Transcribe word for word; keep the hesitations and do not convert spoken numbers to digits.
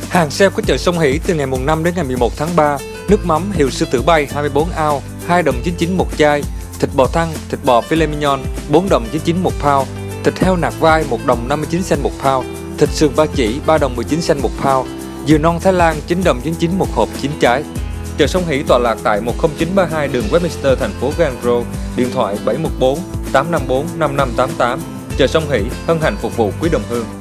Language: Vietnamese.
Hàng sale của chợ Sông Hỷ từ ngày mùng năm đến ngày mười một tháng ba. Nước mắm hiệu Sư Tử Bay hai mươi bốn ounce, hai đồng chín mươi chín một chai. Thịt bò thăn, thịt bò filet mignon bốn đồng chín mươi chín một pound. Thịt heo nạc vai một đồng năm mươi chín cent một pound. Thịt sườn ba chỉ ba đồng mười chín cent một pound. Dừa non Thái Lan chín đồng chín mươi chín một hộp chín trái. Chợ Sông Hỷ tọa lạc tại một không chín ba hai đường Westminster, thành phố Glasgow. Điện thoại bảy một bốn tám năm bốn năm năm tám tám. Chợ Sông Hỷ hân hạnh phục vụ quý đồng hương.